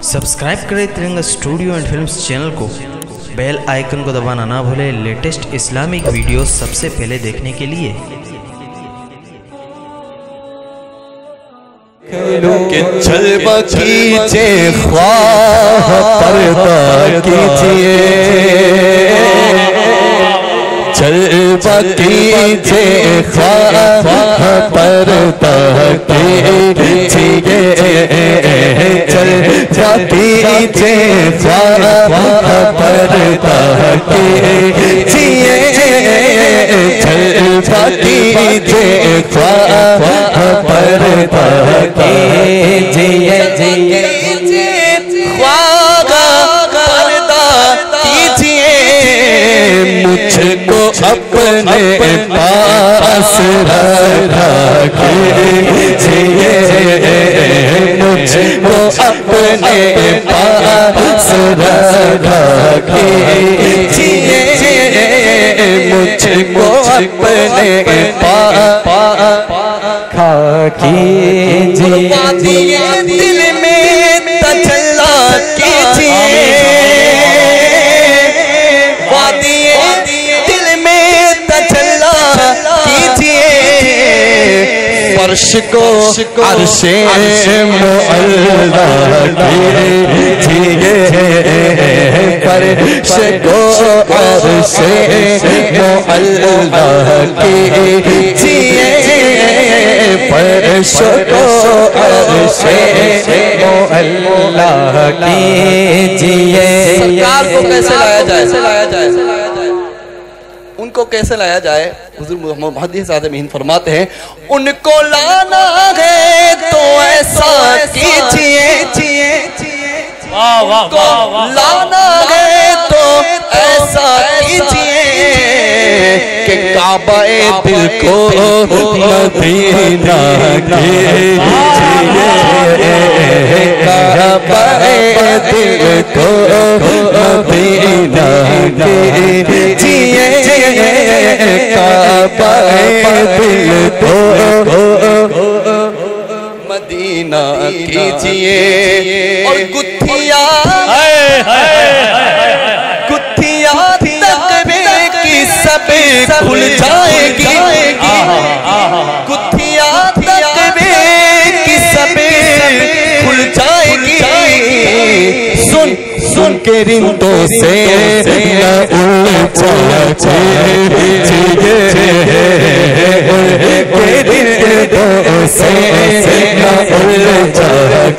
Subscribe करें Tiranga studio and films channel को, bell icon को दबाना ना भूलें लेटेस्ट इस्लामिक वीडियो सबसे पहले देखने के लिए। कि जलवा कीजिए ख्वाह पर्दा कीजिए, जलवा कीजिए ख्वाह पर्दा कीजिए, जलवा कीजिए ख्वाह पर्दा कीजिए, जलवा कीजिए ख्वाह पर्दा कीजिए, ख्वागा पर्दा कीजिए, मुझको अपने पास रखिए, मुझको अपने पास रखिए, मुझको अपने कीजिए, दिल में तजल्ला कीजिए, वादिए दिल में तजल्ला कीजिए, फर्श को अर्शे मुअल्ला कीजिए, फर्श को अर्शे मुअल्ला कीजिए, फर्श को अर्शे मुअल्ला कीजिए। सरकार को कैसे लाया जाए, उनको कैसे लाया जाए? हुज़ूर मोहम्मद साहब फरमाते हैं, उनको लाना है तो ऐसा कीजिए, उनको लाना है तो ऐसा कीजिए कि काबाए दिल को मदीना कीजिए, काबाए दिल को मदीना कीजिए, काबाए दिल को मदीना कीजिए, और गुत्थियां तकबीर की सब खुल जाएगी, गुत्थियां तकबीर की सब खुल जाएगी, सुन के रिंदों से न उलझा रिंदों से न उलझा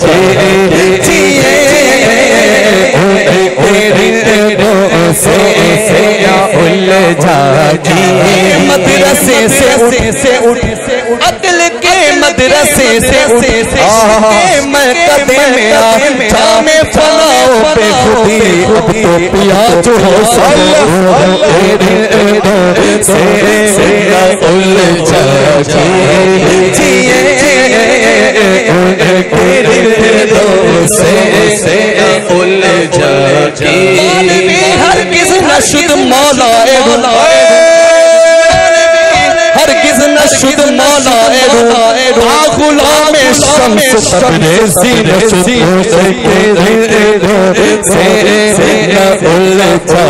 मदरसे से उठ अकल के मदरसे से मकदमे में जामे फनाओ पे खुदी तो पिया जो हो से उलझा हरगिज़ नशुद मौला हरगिज़ नशुद मौला गुलाम शम्स तबरेज़ी से उलझा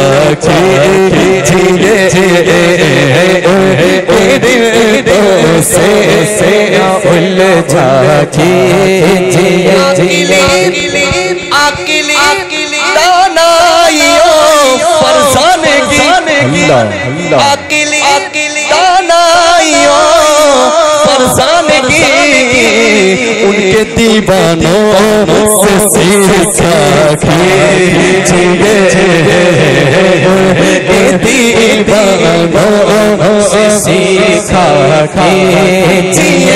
से उलझा आकिली दानाइयों फरजाने की, आकिली दानाइयों फरजाने की, उनके दीवानों से सीखा कीजिए, दीवानों से सीखा कीजिए,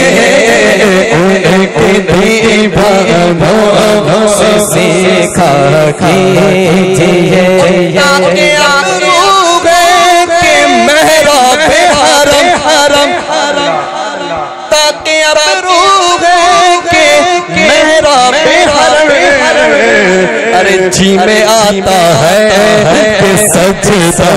उनके दीवानों से सीखा कीजिए, ताकि अरूब के मेहराब हरम, ताकि अरूब के मेहराब हरम, अरे जी में आता है कि सजदा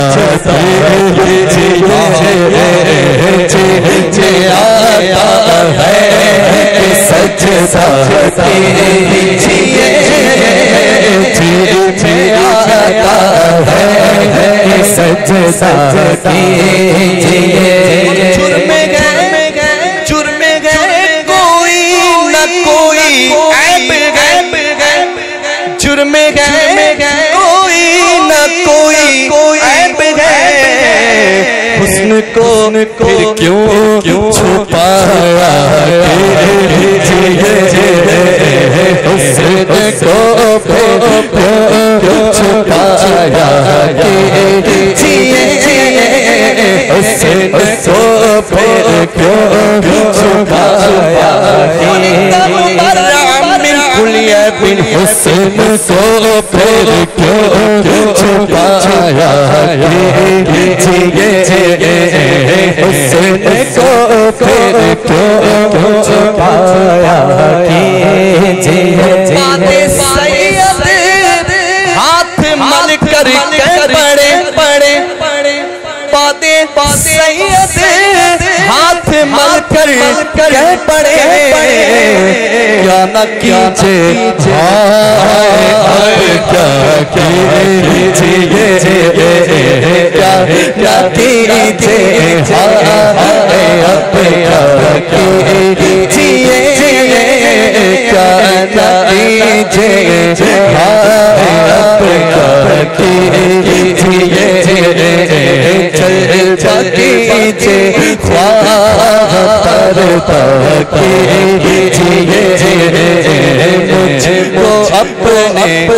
जी आता है कि सजदा कीजिए, सजदा कीजिए। जुर्म गए कोई न कोई ऐब है, जुर्म गए कोई न कोई ऐब है। हुस्न को फिर क्यों छुपाया कीजिए, हुस्न को फिर क्यों छुपाया कीजिए, हुस्न को फिर क्यों छुपाया बिन हुस्न को फिर क्यों छुपाया कीजिए, हुस्न को फिर क्यों छुपाया कीजिए। बाते सैयद हाथ मल कर पड़े, बाते सैयद हाथ मल कर पड़े, क्या न कीजिए क्या कीजिए, क्या कीजिए अब कीजिए, क्या न कीजिए अब कीजिए। चल कीजिए ख्वाह पर कीजिए, मुझको अपने